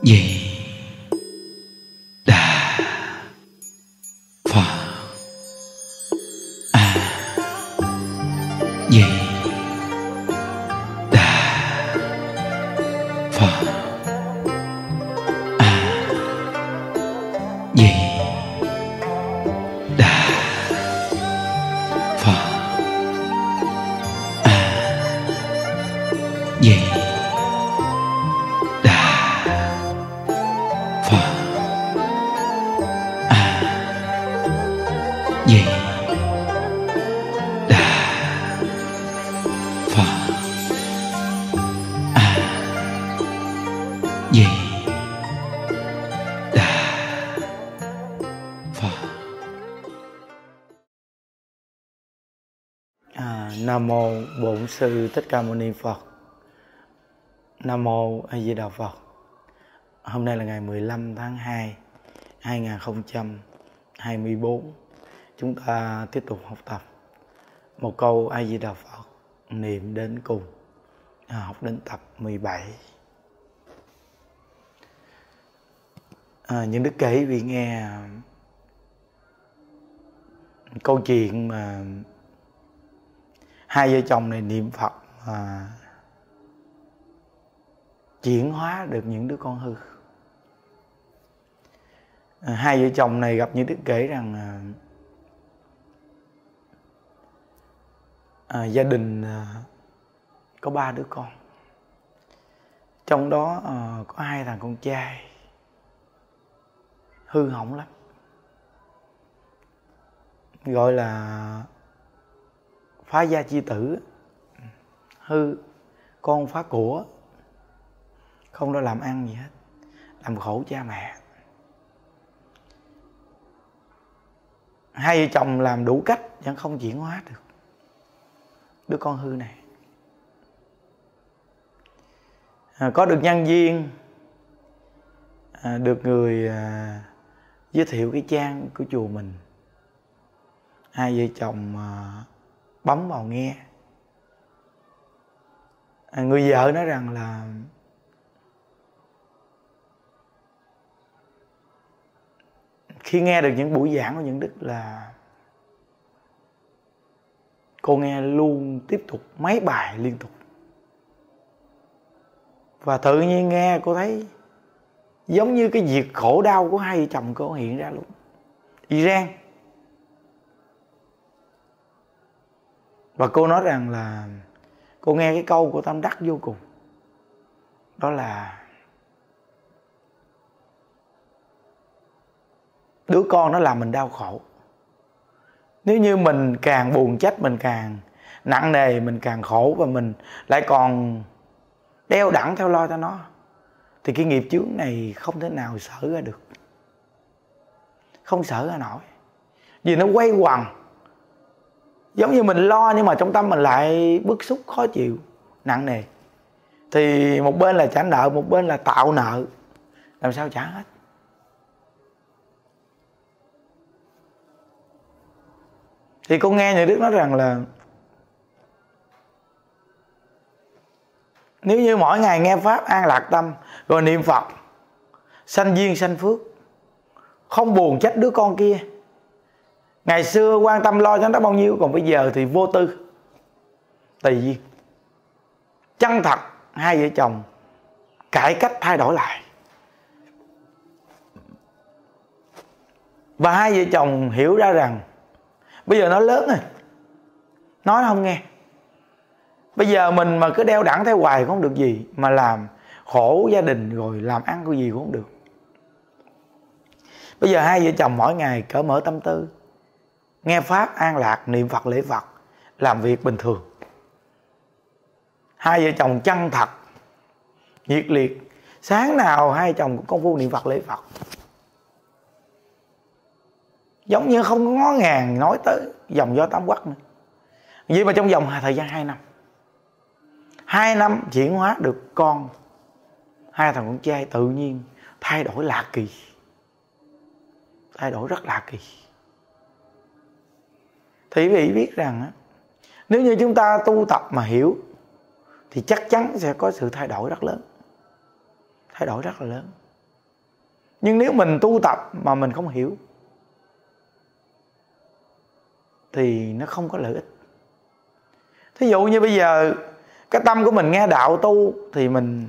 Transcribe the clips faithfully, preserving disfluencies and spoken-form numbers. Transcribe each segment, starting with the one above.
Di Đà Phật. A Di Đà Phật. A Di Đà Phật. A Di Đà Phật. A Di Đà Phật. A Di Đà Phật. À, Nam mô Bổn Sư Thích Ca Mâu Ni Phật. Nam mô A Di Đà Phật. Hôm nay là ngày mười lăm tháng hai hai nghìn không trăm hai mươi tư. Chúng ta tiếp tục học tập một câu A Di Đà Phật niệm đến cùng, à, học đến tập mười bảy. À, những đức kể vì nghe câu chuyện mà hai vợ chồng này niệm Phật mà chuyển hóa được những đứa con hư. À, hai vợ chồng này gặp những đức kể rằng à, à, gia đình à, có ba đứa con, trong đó à, có hai thằng con trai hư hỏng lắm, gọi là phá gia chi tử, hư con phá của, không có làm ăn gì hết, làm khổ cha mẹ. Hai vợ chồng làm đủ cách vẫn không chuyển hóa được đứa con hư này. À, có được nhân viên, à, được người à, giới thiệu cái trang của chùa mình. Hai vợ chồng à, bấm vào nghe. À, người vợ nói rằng là khi nghe được những buổi giảng của những đức là cô nghe luôn tiếp tục mấy bài liên tục. Và tự nhiên nghe cô thấy giống như cái việc khổ đau của hai vợ chồng cô hiện ra luôn. Y rang. Và cô nói rằng là cô nghe cái câu của tâm đắc vô cùng. Đó là đứa con nó làm mình đau khổ. Nếu như mình càng buồn trách, mình càng nặng nề, mình càng khổ, và mình lại còn đeo đẳng theo lo cho nó, thì cái nghiệp chướng này không thể nào xở ra được. Không xở ra nổi. Vì nó quay quần. Giống như mình lo nhưng mà trong tâm mình lại bức xúc, khó chịu, nặng nề. Thì một bên là trả nợ, một bên là tạo nợ. Làm sao trả hết. Thì cô nghe nhà Đức nói rằng là nếu như mỗi ngày nghe Pháp an lạc tâm, rồi niệm Phật, sanh duyên sanh phước, không buồn trách đứa con kia. Ngày xưa quan tâm lo cho nó bao nhiêu, còn bây giờ thì vô tư, tùy duyên. Chân thật, hai vợ chồng cải cách thay đổi lại. Và hai vợ chồng hiểu ra rằng bây giờ nó lớn rồi, nói nó không nghe. Bây giờ mình mà cứ đeo đẳng theo hoài cũng không được gì, mà làm khổ gia đình rồi làm ăn cái gì cũng không được. Bây giờ hai vợ chồng mỗi ngày cởi mở tâm tư, nghe Pháp an lạc, niệm Phật lễ Phật, làm việc bình thường. Hai vợ chồng chân thật, nhiệt liệt. Sáng nào hai vợ chồng cũng công phu niệm Phật lễ Phật. Giống như không có ngó ngàng nói tới dòng gió tám quắc nữa. Vậy mà trong vòng thời gian hai năm, hai năm chuyển hóa được con, hai thằng con trai tự nhiên thay đổi lạ kỳ. Thay đổi rất lạ kỳ. Thì quý vị biết rằng nếu như chúng ta tu tập mà hiểu thì chắc chắn sẽ có sự thay đổi rất lớn. Thay đổi rất là lớn. Nhưng nếu mình tu tập mà mình không hiểu thì nó không có lợi ích. Thí dụ như bây giờ cái tâm của mình nghe đạo tu thì mình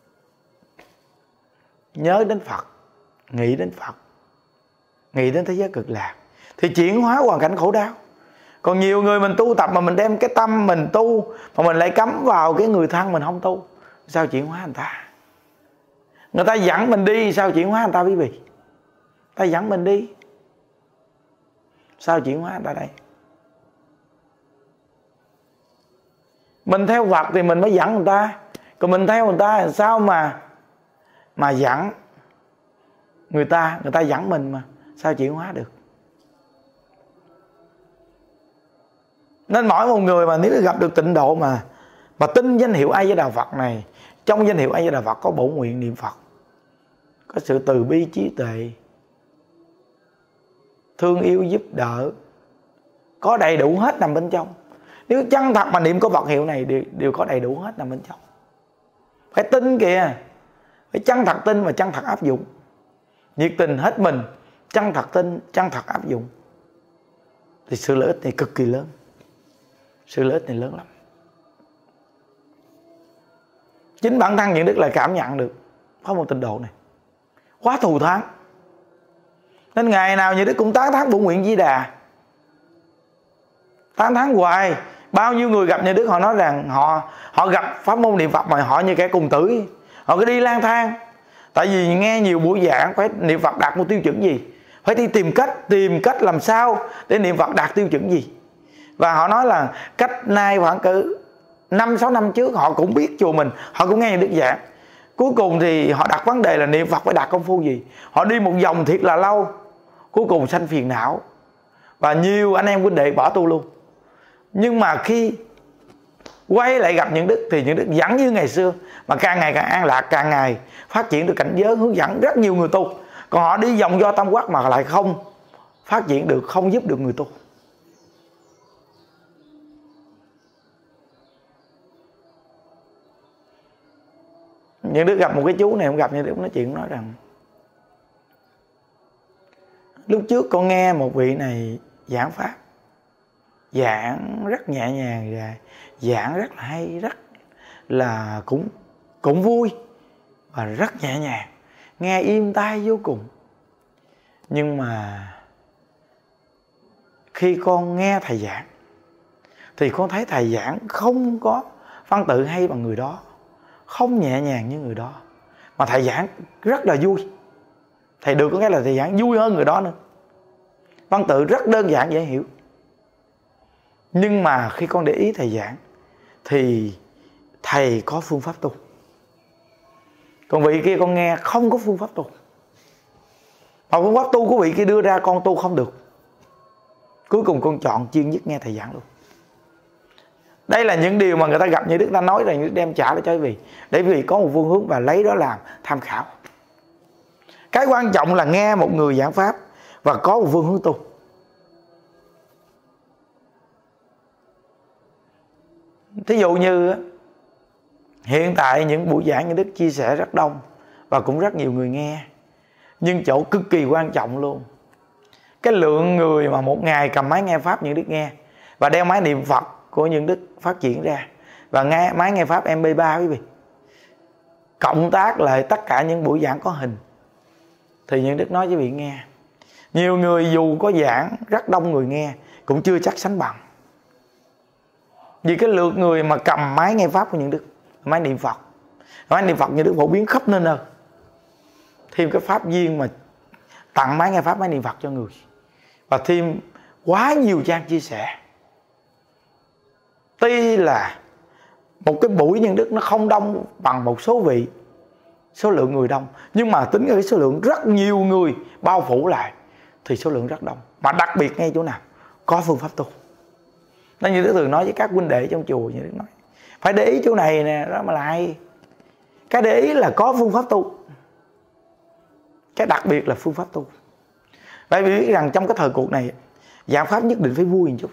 nhớ đến Phật, nghĩ đến Phật, nghĩ đến thế giới cực lạc, thì chuyển hóa hoàn cảnh khổ đau. Còn nhiều người mình tu tập mà mình đem cái tâm mình tu mà mình lại cắm vào cái người thân mình không tu, sao chuyển hóa người ta? Người ta dẫn mình đi, sao chuyển hóa người ta quý vị? Ta dẫn mình đi, sao chuyển hóa người ta đây? Mình theo Phật thì mình mới dẫn người ta, còn mình theo người ta thì sao mà mà dẫn người ta, người ta dẫn mình mà sao chuyển hóa được? Nên mỗi một người mà nếu gặp được tịnh độ mà mà tin danh hiệu A Di Đà Phật này, trong danh hiệu A Di Đà Phật có bổ nguyện niệm Phật, có sự từ bi trí tuệ, thương yêu giúp đỡ, có đầy đủ hết nằm bên trong. Nếu chân thật mà niệm có Phật hiệu này đều, đều có đầy đủ hết nằm bên trong. Phải tin kìa, phải chân thật tin và chân thật áp dụng, nhiệt tình hết mình, chân thật tin, chân thật áp dụng, thì sự lợi ích này cực kỳ lớn. Sự lợi ích này lớn lắm. Chính bản thân những đức lại cảm nhận được có một tịnh độ này quá thù thắng, nên ngày nào những đức cũng tán thán bổ nguyện Di Đà, tán thán hoài. Bao nhiêu người gặp nhà đức họ nói rằng họ họ gặp pháp môn niệm Phật mà họ như kẻ cùng tử, họ cứ đi lang thang. Tại vì nghe nhiều buổi giảng phải niệm Phật đạt một tiêu chuẩn gì, phải đi tìm cách tìm cách làm sao để niệm Phật đạt tiêu chuẩn gì. Và họ nói là cách nay khoảng cỡ năm sáu năm trước họ cũng biết chùa mình, họ cũng nghe nhà đức giảng. Cuối cùng thì họ đặt vấn đề là niệm Phật phải đạt công phu gì. Họ đi một vòng thiệt là lâu, cuối cùng sanh phiền não, và nhiều anh em huynh đệ bỏ tu luôn. Nhưng mà khi quay lại gặp những đức thì những đức vẫn như ngày xưa, mà càng ngày càng an lạc, càng ngày phát triển được cảnh giới, hướng dẫn rất nhiều người tu. Còn họ đi vòng do tam quốc mà lại không phát triển được, không giúp được người tu. Những đứa gặp một cái chú này, không gặp những đứa nói chuyện nói rằng lúc trước con nghe một vị này giảng pháp, giảng rất nhẹ nhàng và giảng rất là hay, rất là cũng cũng vui và rất nhẹ nhàng, nghe im tai vô cùng. Nhưng mà khi con nghe thầy giảng thì con thấy thầy giảng không có văn tự hay bằng người đó, không nhẹ nhàng như người đó, mà thầy giảng rất là vui. Thầy được có cái là thầy giảng vui hơn người đó nữa, văn tự rất đơn giản dễ hiểu. Nhưng mà khi con để ý thầy giảng thì thầy có phương pháp tu, còn vị kia con nghe không có phương pháp tu, mà phương pháp tu của vị kia đưa ra con tu không được. Cuối cùng con chọn chuyên nhất nghe thầy giảng luôn. Đây là những điều mà người ta gặp như đức ta nói rằng như đem trả lại cho quý vị, để quý vị có một phương hướng và lấy đó làm tham khảo. Cái quan trọng là nghe một người giảng pháp và có một phương hướng tu. Thí dụ như hiện tại những buổi giảng như đức chia sẻ rất đông và cũng rất nhiều người nghe, nhưng chỗ cực kỳ quan trọng luôn, cái lượng người mà một ngày cầm máy nghe pháp như đức nghe và đeo máy niệm Phật của những đức phát triển ra, và nghe máy nghe pháp em pê ba quý vị, cộng tác lại tất cả những buổi giảng có hình, thì những đức nói với vị nghe, nhiều người dù có giảng rất đông người nghe cũng chưa chắc sánh bằng. Vì cái lượt người mà cầm máy nghe pháp của những đức, máy niệm Phật, máy niệm Phật những đức phổ biến khắp nơi nơi, thêm cái pháp viên mà tặng máy nghe pháp, máy niệm Phật cho người, và thêm quá nhiều trang chia sẻ. Tuy là một cái buổi nhân đức nó không đông bằng một số vị, số lượng người đông, nhưng mà tính cái số lượng rất nhiều người bao phủ lại thì số lượng rất đông. Mà đặc biệt ngay chỗ nào có phương pháp tu. Nên như Đức thường nói với các huynh đệ trong chùa, như Đức nói phải để ý chỗ này nè, đó mà lại cái để ý là có phương pháp tu, cái đặc biệt là phương pháp tu. Bởi vì biết rằng trong cái thời cuộc này giảng pháp nhất định phải vui một chút.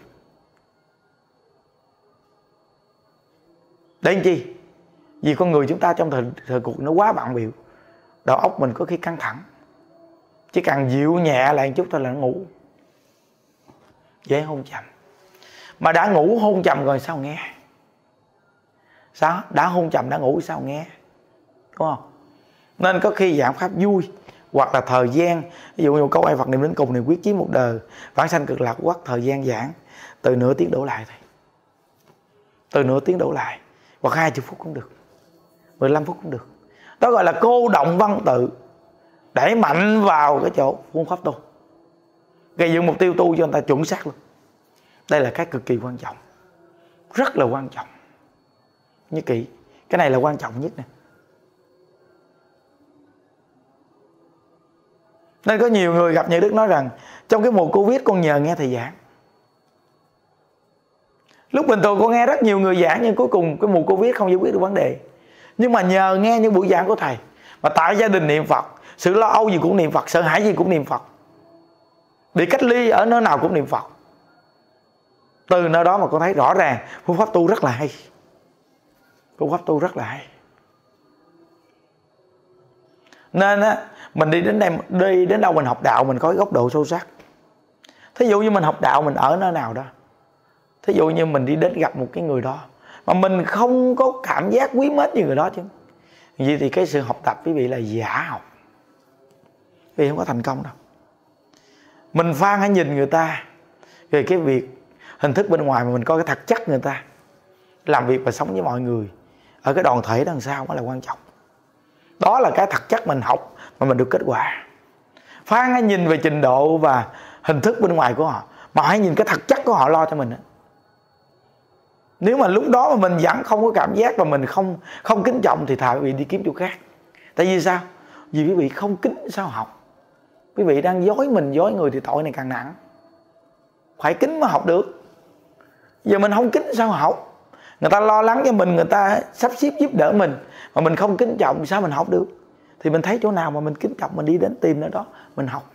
Để làm chi? Vì con người chúng ta trong thời, thời cuộc nó quá bận bịu, đầu óc mình có khi căng thẳng, Chỉ cần dịu nhẹ lại một chút thôi là nó ngủ. Dễ hôn trầm. Mà đã ngủ hôn trầm rồi sao nghe? Sao? Đã hôn trầm đã ngủ sao nghe? Đúng không? Nên có khi giảng pháp vui, hoặc là thời gian, ví dụ như câu ai Phật niệm đến cùng này quyết chí một đời vãng sanh cực lạc quốc, thời gian giảng từ nửa tiếng đổ lại thôi. Từ nửa tiếng đổ lại, hoặc hai mươi phút cũng được, mười lăm phút cũng được. Đó gọi là cô động văn tự, đẩy mạnh vào cái chỗ phương pháp tu, gây dựng mục tiêu tu cho người ta chuẩn xác luôn. Đây là cái cực kỳ quan trọng, rất là quan trọng. Nhớ kỹ, cái này là quan trọng nhất nè. Nên có nhiều người gặp Như Đức nói rằng trong cái mùa Covid con nhờ nghe thầy giảng. Lúc bình thường con nghe rất nhiều người giảng, nhưng cuối cùng cái mùa Covid không giải quyết được vấn đề. Nhưng mà nhờ nghe những buổi giảng của thầy, mà tại gia đình niệm Phật, sự lo âu gì cũng niệm Phật, sợ hãi gì cũng niệm Phật, bị cách ly ở nơi nào cũng niệm Phật. Từ nơi đó mà con thấy rõ ràng phương pháp tu rất là hay. Phương pháp tu rất là hay. Nên á, mình đi đến đây, đi đến đâu mình học đạo mình có cái góc độ sâu sắc. Thí dụ như mình học đạo mình ở nơi nào đó, thí dụ như mình đi đến gặp một cái người đó mà mình không có cảm giác quý mến như người đó chứ, vậy thì cái sự học tập quý vị là giả học, vì không có thành công đâu. Mình phan hãy nhìn người ta về cái việc hình thức bên ngoài, mà mình coi cái thật chất người ta làm việc và sống với mọi người ở cái đoàn thể đằng sau mới là quan trọng. Đó là cái thật chất mình học mà mình được kết quả. Phan hãy nhìn về trình độ và hình thức bên ngoài của họ, mà hãy nhìn cái thật chất của họ lo cho mình. Nếu mà lúc đó mà mình vẫn không có cảm giác và mình không không kính trọng thì thà quý vị đi kiếm chỗ khác. Tại vì sao? Vì quý vị không kính sao học. Quý vị đang dối mình dối người thì tội này càng nặng. Phải kính mới học được. Giờ mình không kính sao học? Người ta lo lắng cho mình, người ta sắp xếp giúp đỡ mình, mà mình không kính trọng sao mình học được? Thì mình thấy chỗ nào mà mình kính trọng mình đi đến tìm nơi đó mình học.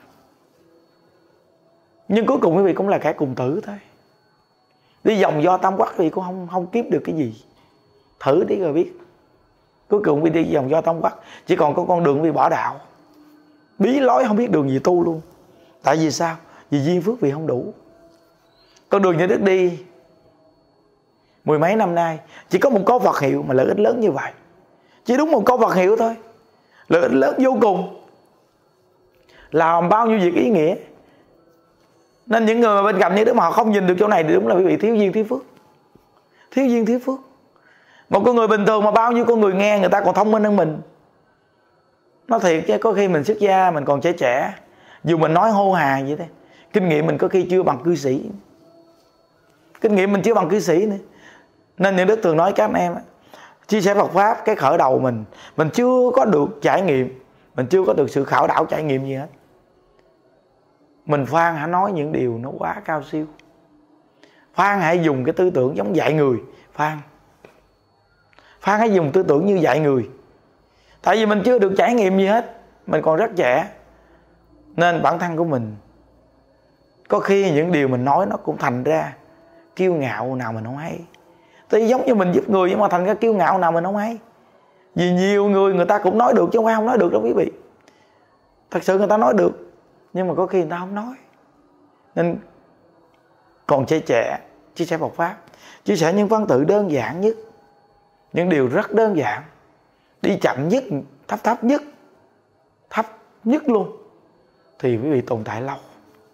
Nhưng cuối cùng quý vị cũng là kẻ cùng tử thôi. Đi vòng do tam quắc quý vị cũng không, không kiếm được cái gì. Thử đi rồi biết. Cuối cùng quý vị đi vòng do tam quắc, chỉ còn có con đường quý vị bỏ đạo, bí lối không biết đường gì tu luôn. Tại vì sao? Vì duyên phước vị không đủ. Con đường Như Đức đi mười mấy năm nay chỉ có một câu Phật hiệu mà lợi ích lớn như vậy. Chỉ đúng một câu Phật hiệu thôi, lợi ích lớn vô cùng, làm bao nhiêu việc ý nghĩa. Nên những người mà bên cạnh Như Đức mà họ không nhìn được chỗ này thì đúng là quý vị thiếu duyên thiếu phước. Thiếu duyên thiếu phước. Một con người bình thường mà bao nhiêu con người nghe, người ta còn thông minh hơn mình. Nói thiệt chứ có khi mình xuất gia mình còn trẻ trẻ, dù mình nói hô hào vậy đấy, kinh nghiệm mình có khi chưa bằng cư sĩ. Kinh nghiệm mình chưa bằng cư sĩ nữa. Nên Như Đức thường nói các anh em chia sẻ Phật pháp, cái khởi đầu mình mình chưa có được trải nghiệm, mình chưa có được sự khảo đảo trải nghiệm gì hết. Mình Phan hãy nói những điều nó quá cao siêu. Phan hãy dùng cái tư tưởng giống dạy người. Phan Phan hãy dùng tư tưởng như dạy người. Tại vì mình chưa được trải nghiệm gì hết, mình còn rất trẻ, nên bản thân của mình có khi những điều mình nói nó cũng thành ra kiêu ngạo nào mình không hay. Thì giống như mình giúp người nhưng mà thành ra kiêu ngạo nào mình không hay. Vì nhiều người người ta cũng nói được chứ không phải không nói được đâu quý vị. Thật sự người ta nói được, nhưng mà có khi người ta không nói. Nên còn trẻ trẻ chia sẻ Phật pháp, chia sẻ những văn tự đơn giản nhất, những điều rất đơn giản, đi chậm nhất, thấp thấp nhất, thấp nhất luôn, thì quý vị tồn tại lâu.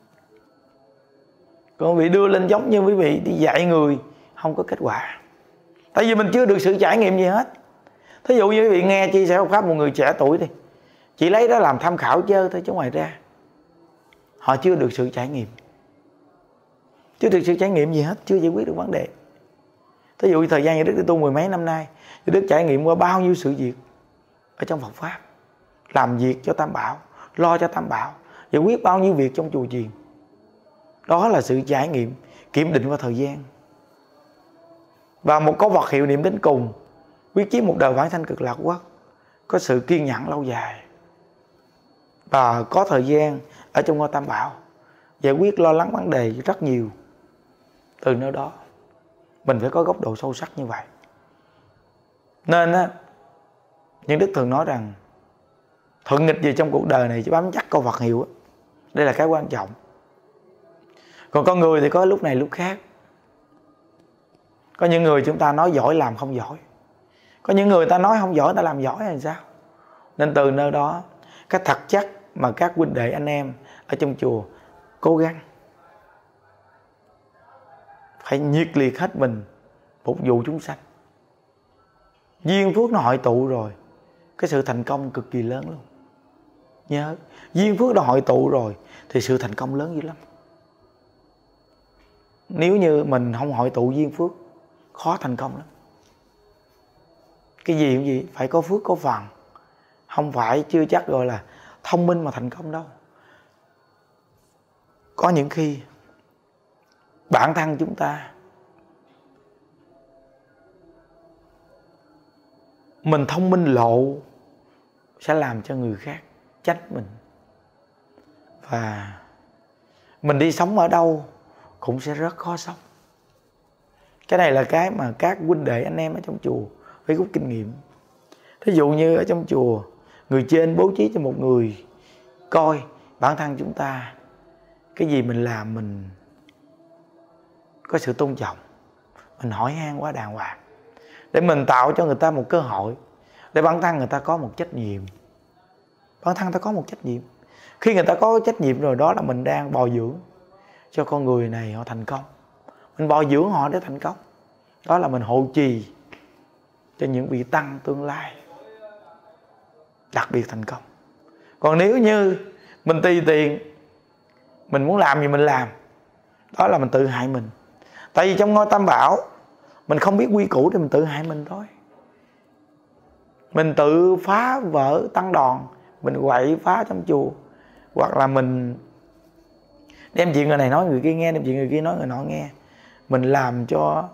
Còn quý vị đưa lên giống như quý vị đi dạy người không có kết quả. Tại vì mình chưa được sự trải nghiệm gì hết. Thí dụ như quý vị nghe chia sẻ Phật pháp một người trẻ tuổi thì chỉ lấy đó làm tham khảo chơi thôi, chứ ngoài ra họ chưa được sự trải nghiệm. Chưa được sự trải nghiệm gì hết, chưa giải quyết được vấn đề. Thí dụ như thời gian Như Đức đi tu mười mấy năm nay, Như Đức trải nghiệm qua bao nhiêu sự việc ở trong Phật pháp, làm việc cho Tam Bảo, lo cho Tam Bảo, giải quyết bao nhiêu việc trong chùa chiền. Đó là sự trải nghiệm kiểm định qua thời gian. Và một câu Phật hiệu niệm đến cùng, quyết chí một đời vãng sanh cực lạc quốc, có sự kiên nhẫn lâu dài và có thời gian ở trong ngôi Tam Bảo, giải quyết lo lắng vấn đề rất nhiều. Từ nơi đó mình phải có góc độ sâu sắc như vậy. Nên á, Như Đức thường nói rằng thuận nghịch gì trong cuộc đời này, chỉ bám chắc câu Phật hiệu. Đây là cái quan trọng. Còn con người thì có lúc này lúc khác. Có những người chúng ta nói giỏi làm không giỏi, có những người ta nói không giỏi ta làm giỏi là sao? Nên từ nơi đó, cái thật chất mà các huynh đệ anh em ở trong chùa cố gắng phải nhiệt liệt hết mình phục vụ chúng sanh. Duyên phước nó hội tụ rồi, cái sự thành công cực kỳ lớn luôn. Nhớ, duyên phước nó hội tụ rồi thì sự thành công lớn dữ lắm. Nếu như mình không hội tụ duyên phước, khó thành công lắm. Cái gì cũng gì phải có phước có phần, không phải chưa chắc gọi là thông minh mà thành công đâu. Có những khi bản thân chúng ta mình thông minh lộ sẽ làm cho người khác trách mình, và mình đi sống ở đâu cũng sẽ rất khó sống. Cái này là cái mà các huynh đệ anh em ở trong chùa phải rút kinh nghiệm. Thí dụ như ở trong chùa, người trên bố trí cho một người coi bản thân chúng ta, cái gì mình làm mình có sự tôn trọng, mình hỏi han quá đàng hoàng, để mình tạo cho người ta một cơ hội, để bản thân người ta có một trách nhiệm. Bản thân ta có một trách nhiệm. Khi người ta có trách nhiệm rồi, đó là mình đang bồi dưỡng cho con người này họ thành công. Mình bồi dưỡng họ để thành công. Đó là mình hộ trì cho những vị tăng tương lai đặc biệt thành công. Còn nếu như mình tùy tiện, mình muốn làm gì mình làm, đó là mình tự hại mình. Tại vì trong ngôi Tam Bảo mình không biết quy củ thì mình tự hại mình thôi. Mình tự phá vỡ tăng đoàn, mình quậy phá trong chùa, hoặc là mình đem chuyện người này nói người kia nghe, đem chuyện người kia nói người nọ nghe. Mình làm cho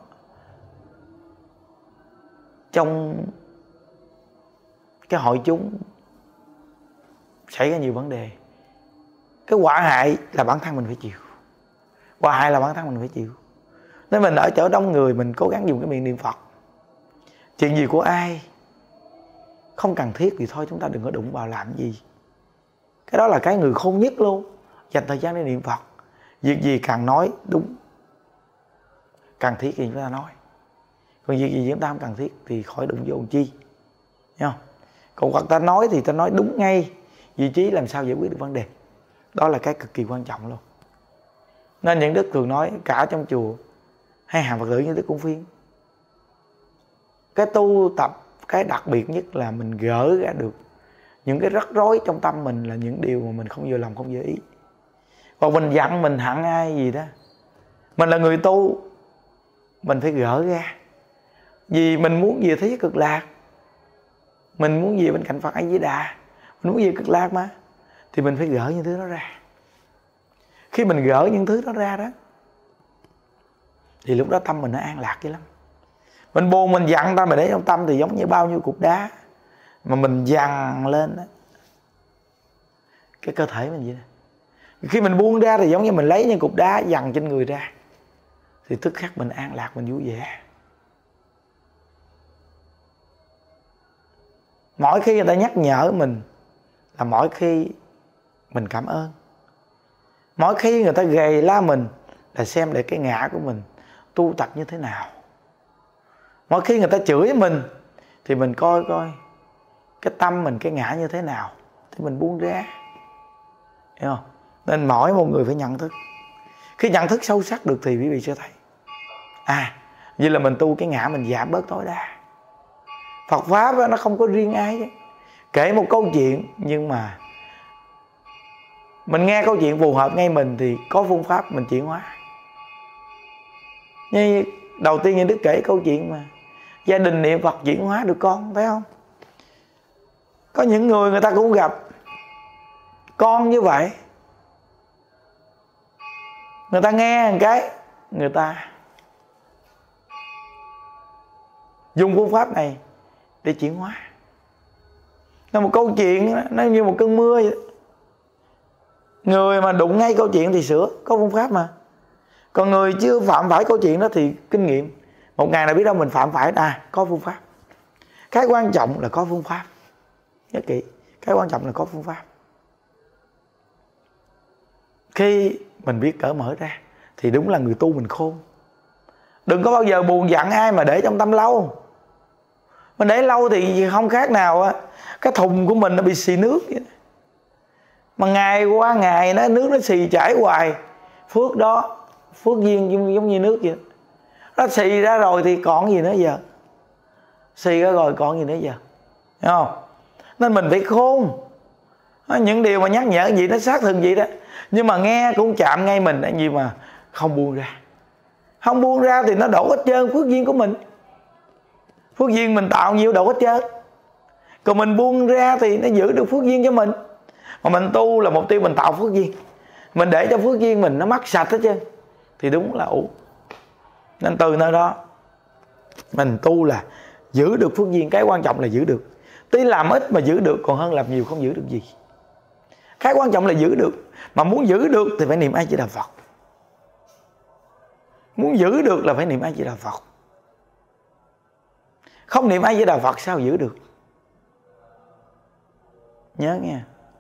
trong cái hội chúng xảy ra nhiều vấn đề. Cái quả hại là bản thân mình phải chịu. Quả hại là bản thân mình phải chịu. Nên mình ở chỗ đông người, mình cố gắng dùng cái miệng niệm Phật. Chuyện gì của ai không cần thiết thì thôi chúng ta đừng có đụng vào làm gì. Cái đó là cái người khôn nhất luôn. Dành thời gian để niệm Phật. Việc gì càng nói đúng, cần thiết thì chúng ta nói. Còn việc gì chúng ta không cần thiết thì khỏi đụng vô chi. Thấy không? Còn hoặc ta nói thì ta nói đúng ngay vị trí làm sao giải quyết được vấn đề. Đó là cái cực kỳ quan trọng luôn. Nên những đức thường nói cả trong chùa hay hàng Phật tử như Đức Cung Phiên, cái tu tập, cái đặc biệt nhất là mình gỡ ra được những cái rắc rối trong tâm mình, là những điều mà mình không vừa lòng, không vừa ý. Còn mình giận, mình hận ai gì đó, mình là người tu, mình phải gỡ ra. Vì mình muốn về thế giới cực lạc, mình muốn về bên cạnh Phật A Di Đà, mình muốn về cực lạc mà, thì mình phải gỡ những thứ đó ra. Khi mình gỡ những thứ đó ra đó, thì lúc đó tâm mình nó an lạc dữ lắm. Mình buồn, mình giận ta, mình để trong tâm thì giống như bao nhiêu cục đá mà mình dằn lên đó, cái cơ thể mình vậy đó. Khi mình buông ra thì giống như mình lấy những cục đá dằn trên người ra, thì tức khắc mình an lạc, mình vui vẻ. Mỗi khi người ta nhắc nhở mình là mỗi khi mình cảm ơn. Mỗi khi người ta gầy la mình là xem để cái ngã của mình tu tập như thế nào. Mỗi khi người ta chửi mình thì mình coi coi cái tâm mình, cái ngã như thế nào, thì mình buông ra. Hiểu không? Nên mỗi một người phải nhận thức. Khi nhận thức sâu sắc được thì quý vị sẽ thấy, à, như là mình tu cái ngã mình giảm bớt tối đa. Phật Pháp nó không có riêng ai chứ. Kể một câu chuyện nhưng mà mình nghe câu chuyện phù hợp ngay mình thì có phương pháp mình chuyển hóa. Như đầu tiên như Đức kể câu chuyện mà gia đình niệm Phật chuyển hóa được con, thấy không? Có những người người ta cũng gặp con như vậy, người ta nghe một cái, người ta dùng phương pháp này để chuyển hóa. Nó một câu chuyện nó như một cơn mưa vậy. Người mà đụng ngay câu chuyện thì sửa, có phương pháp mà. Còn người chưa phạm phải câu chuyện đó thì kinh nghiệm. Một ngày nào biết đâu mình phạm phải, à, có phương pháp. Cái quan trọng là có phương pháp. Nhớ kỹ, Cái quan trọng là có phương pháp. Khi mình biết cởi mở ra thì đúng là người tu mình khôn. Đừng có bao giờ buồn giận ai mà để trong tâm lâu. Mình để lâu thì không khác nào á, cái thùng của mình nó bị xì nước vậy. Mà ngày qua ngày nó nước nó xì chảy hoài. Phước đó, phước duyên giống như nước vậy. Nó xì ra rồi thì còn gì nữa giờ. Xì ra rồi còn gì nữa giờ. Thấy không? Nên mình phải khôn. Những điều mà nhắc nhở gì nó xác thực vậy đó. Nhưng mà nghe cũng chạm ngay mình. Gì mà không buông ra. Không buông ra thì nó đổ hết trơn phước duyên của mình. Phước duyên mình tạo nhiều đổ hết trơn. Còn mình buông ra thì nó giữ được phước duyên cho mình. Mà mình tu là mục tiêu mình tạo phước duyên. Mình để cho phước duyên mình nó mất sạch hết trơn thì đúng là ủ. Nên từ nơi đó mình tu là giữ được phước duyên. Cái quan trọng là giữ được. Tuy làm ít mà giữ được còn hơn làm nhiều không giữ được gì. Cái quan trọng là giữ được. Mà muốn giữ được thì phải niệm A Di Đà Phật. Muốn giữ được là phải niệm A Di Đà Phật. Không niệm A Di Đà Phật sao giữ được? Nhớ nghe.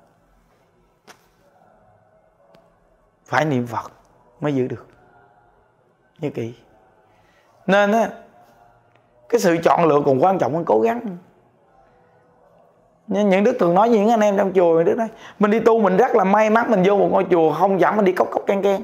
Phải niệm Phật mới giữ được. Nhớ kỹ. Nên á, cái sự chọn lựa còn quan trọng hơn cố gắng. Những Đức thường nói với những anh em trong chùa, Đức nói mình đi tu mình rất là may mắn. Mình vô một ngôi chùa không dẫn mình đi cốc cốc can can,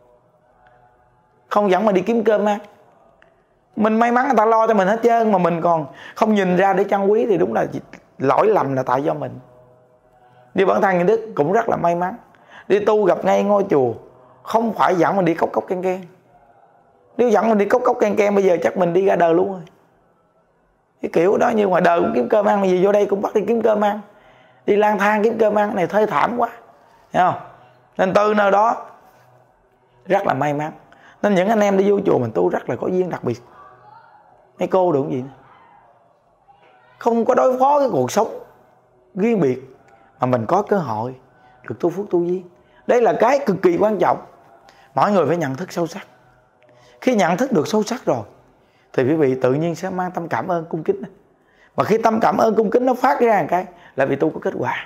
không dẫn mình đi kiếm cơm ăn. Mình may mắn người ta lo cho mình hết trơn. Mà mình còn không nhìn ra để trân quý thì đúng là lỗi lầm là tại do mình. Đi bản thân những Đức cũng rất là may mắn. Đi tu gặp ngay ngôi chùa, không phải dẫn mình đi cốc cốc can can. Nếu dẫn mình đi cốc cốc can can bây giờ chắc mình đi ra đời luôn rồi. Cái kiểu đó như ngoài đời cũng kiếm cơm ăn, mà gì vô đây cũng bắt đi kiếm cơm ăn. Đi lang thang kiếm cơm ăn này thê thảm quá. Thấy không? Nên từ nơi đó rất là may mắn. Nên những anh em đi vô chùa mình tu rất là có duyên đặc biệt. Mấy cô được gì nữa. Không có đối phó cái cuộc sống riêng biệt, mà mình có cơ hội được tu phước tu duyên. Đây là cái cực kỳ quan trọng. Mọi người phải nhận thức sâu sắc. Khi nhận thức được sâu sắc rồi thì quý vị tự nhiên sẽ mang tâm cảm ơn cung kính. Mà khi tâm cảm ơn cung kính nó phát ra một cái là vì tu có kết quả.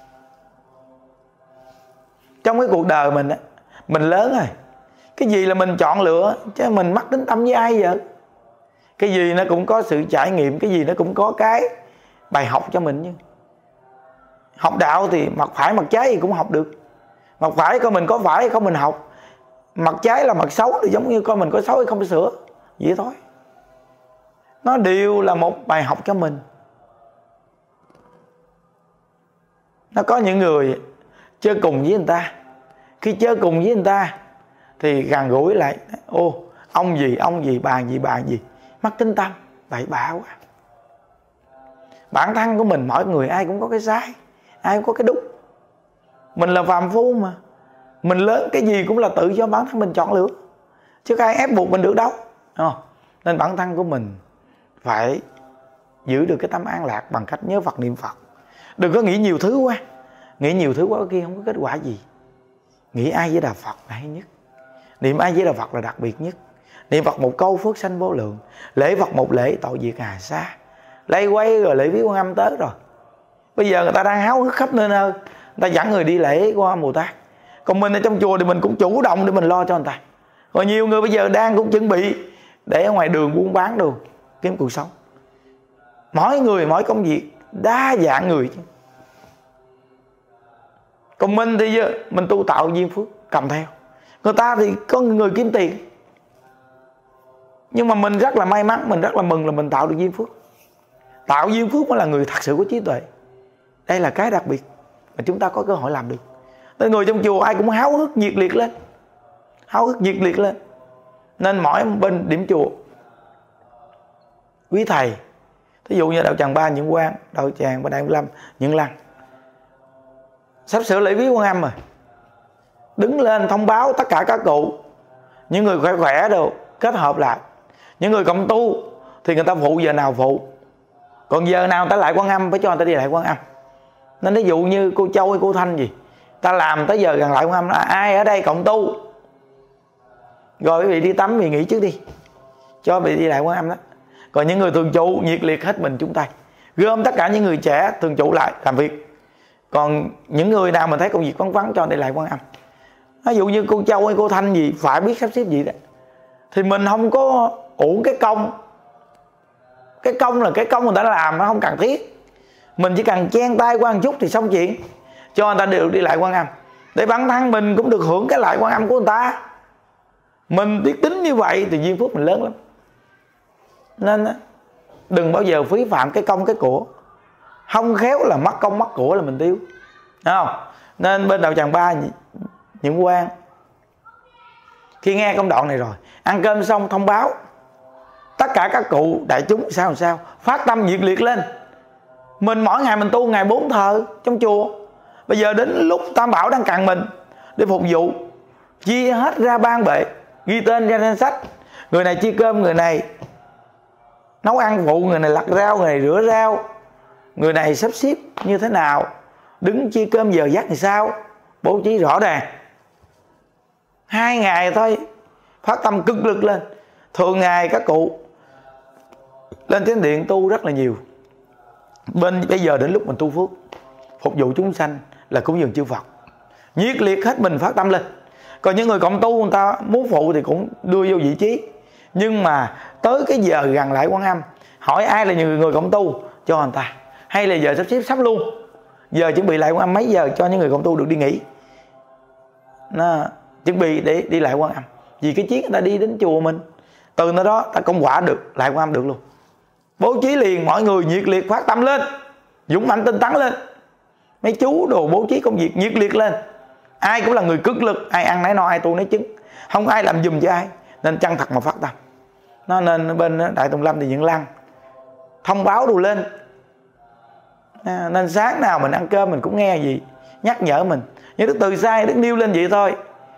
Trong cái cuộc đời mình á, mình lớn rồi, cái gì là mình chọn lựa, chứ mình mắc tính tâm với ai vậy? Cái gì nó cũng có sự trải nghiệm, cái gì nó cũng có cái bài học cho mình. Nhưng học đạo thì mặt phải mặt trái gì cũng học được. Mặt phải coi mình có phải hay không mình học. Mặt trái là mặt xấu thì giống như coi mình có xấu hay không phải sửa. Vậy thôi. Nó đều là một bài học cho mình. Nó có những người chơi cùng với người ta. Khi chơi cùng với người ta thì gần gũi lại. Ô, ông gì, ông gì, bà gì, bà gì. Mắc tính tâm, bậy bạ quá. Bản thân của mình, mỗi người ai cũng có cái sai, ai cũng có cái đúng. Mình là phàm phu mà. Mình lớn cái gì cũng là tự do bản thân mình chọn lựa, chứ ai ép buộc mình được đâu. Nên bản thân của mình phải giữ được cái tâm an lạc bằng cách nhớ Phật, niệm Phật. Đừng có nghĩ nhiều thứ quá. Nghĩ nhiều thứ quá kia không có kết quả gì. Nghĩ A Di Đà Phật là hay nhất. Niệm A Di Đà Phật là đặc biệt nhất. Niệm Phật một câu phước sanh vô lượng. Lễ Phật một lễ tội diệt hà sa. Lây quay rồi lễ viếng Quan Âm tới rồi. Bây giờ người ta đang háo hức khắp nơi nơi. Người ta dẫn người đi lễ Quan Âm Bồ Tát. Còn mình ở trong chùa thì mình cũng chủ động để mình lo cho người ta. Còn nhiều người bây giờ đang cũng chuẩn bị để ở ngoài đường buôn bán đồ kiếm cuộc sống. Mỗi người mỗi công việc, đa dạng người chứ. Còn mình thì giờ mình tu tạo duyên phước cầm theo. Người ta thì có người kiếm tiền. Nhưng mà mình rất là may mắn, mình rất là mừng là mình tạo được duyên phước. Tạo duyên phước mới là người thật sự có trí tuệ. Đây là cái đặc biệt mà chúng ta có cơ hội làm được. Nên người trong chùa ai cũng háo hức nhiệt liệt lên. Háo hức nhiệt liệt lên. Nên mỗi bên điểm chùa, quý thầy, thí dụ như đạo Tràng Ba Nhẫn Quang, đạo Tràng Ba Đại Lâm Nhẫn Lăng, sắp sửa lễ viếng Quan Âm rồi, đứng lên thông báo tất cả các cụ, những người khỏe khỏe đều kết hợp lại. Những người cộng tu thì người ta phụ giờ nào phụ, còn giờ nào người ta lại Quan Âm phải cho người ta đi lại Quan Âm. Nên ví dụ như cô Châu hay cô Thanh gì, ta làm tới giờ gần lại Quan Âm, ai ở đây cộng tu rồi quý vị đi tắm vì nghỉ trước đi, cho quý vị đi lại Quan Âm đó. Còn những người thường trụ nhiệt liệt hết mình chúng ta gom tất cả những người trẻ thường trụ lại làm việc. Còn những người nào mà thấy công việc vắng vắng cho đi lại Quan Âm. Ví dụ như cô Châu hay cô Thanh gì phải biết sắp xếp gì đó, thì mình không có uổng cái công. Cái công là cái công người ta làm, nó không cần thiết. Mình chỉ cần chen tay qua một chút thì xong chuyện, cho người ta đều đi lại Quan Âm, để bản thân mình cũng được hưởng cái lại Quan Âm của người ta. Mình biết tính như vậy thì duyên phước mình lớn lắm. Nên đừng bao giờ phí phạm cái công cái của. Không khéo là mất công mất của là mình tiêu, thấy không? Nên bên đạo Tràng Ba những quan khi nghe công đoạn này rồi, ăn cơm xong thông báo tất cả các cụ đại chúng sao làm sao phát tâm nhiệt liệt lên. Mình mỗi ngày mình tu ngày bốn thờ trong chùa, bây giờ đến lúc Tam Bảo đang cần mình để phục vụ, chia hết ra ban bệ, ghi tên ra danh sách. Người này chia cơm, người này nấu ăn phụ, người này lặt rau, người này rửa rau, người này sắp xếp như thế nào, đứng chia cơm giờ giấc thì sao, bố trí rõ ràng. Hai ngày thôi phát tâm cực lực lên. Thường ngày các cụ lên chánh điện tu rất là nhiều. Bên bây giờ đến lúc mình tu phước phục vụ chúng sanh là cúng dường chư Phật, nhiệt liệt hết mình phát tâm lên. Còn những người cộng tu người ta muốn phụ thì cũng đưa vô vị trí, nhưng mà tới cái giờ gần lại Quan Âm, hỏi ai là những người cộng tu cho người ta, hay là giờ sắp xếp sắp luôn, giờ chuẩn bị lại Quan Âm mấy giờ cho những người cộng tu được đi nghỉ, nó chuẩn bị để đi lại Quan Âm. Vì cái chiếc người ta đi đến chùa mình, từ nơi đó ta công quả được lại Quan Âm được luôn. Bố trí liền, mọi người nhiệt liệt phát tâm lên, dũng mạnh tinh tấn lên. Mấy chú đồ bố trí công việc nhiệt liệt lên. Ai cũng là người cực lực, ai ăn nấy no, ai tu nấy chứng, không ai làm giùm cho ai. Nên chân thật mà phát tâm. Nó nên bên Đại Tùng Lâm thì những lăng thông báo đồ lên. À, nên sáng nào mình ăn cơm mình cũng nghe gì nhắc nhở mình. Nhưng Đức Từ Sai Đức nêu lên vậy thôi.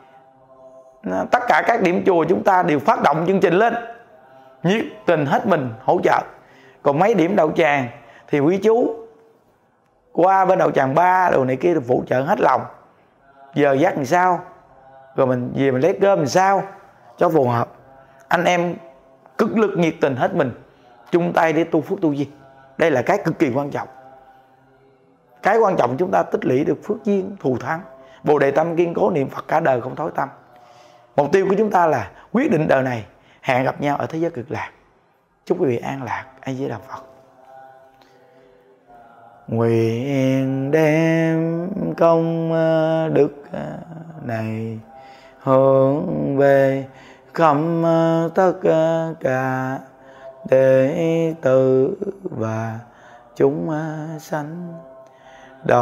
À, tất cả các điểm chùa chúng ta đều phát động chương trình lên, nhiệt tình hết mình hỗ trợ. Còn mấy điểm đạo tràng thì quý chú qua bên đạo tràng Ba đồ này kia được phụ trợ hết lòng. Giờ giấc làm sao, rồi mình về mình lấy cơm làm sao cho phù hợp. Anh em cực lực nhiệt tình hết mình, chung tay để tu phước tu duyên. Đây là cái cực kỳ quan trọng. Cái quan trọng chúng ta tích lũy được phước duyên thù thắng, bồ đề tâm kiên cố niệm Phật cả đời không thối tâm. Mục tiêu của chúng ta là quyết định đời này hẹn gặp nhau ở thế giới cực lạc. Chúc quý vị an lạc. A Di Đà Phật. Nguyện đem công đức này hướng về khắp tất cả đệ tử và chúng sanh,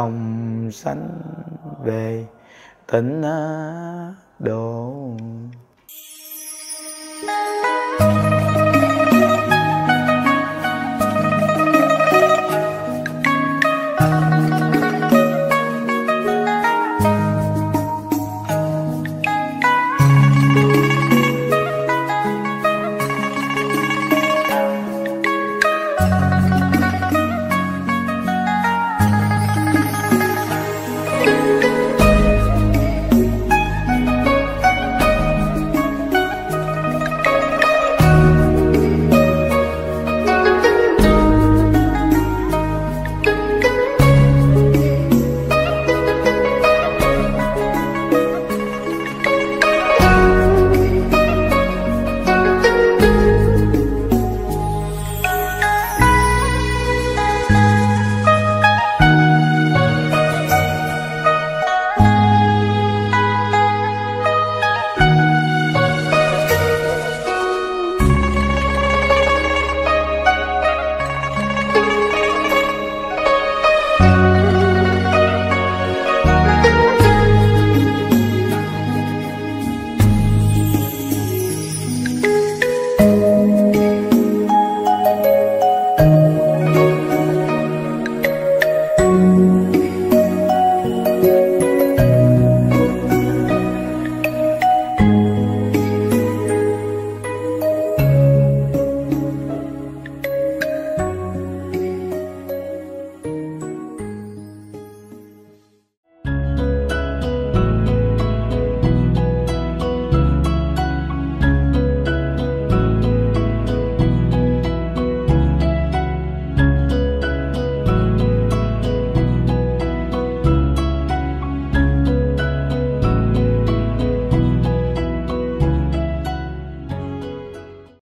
đồng sanh về tịnh độ.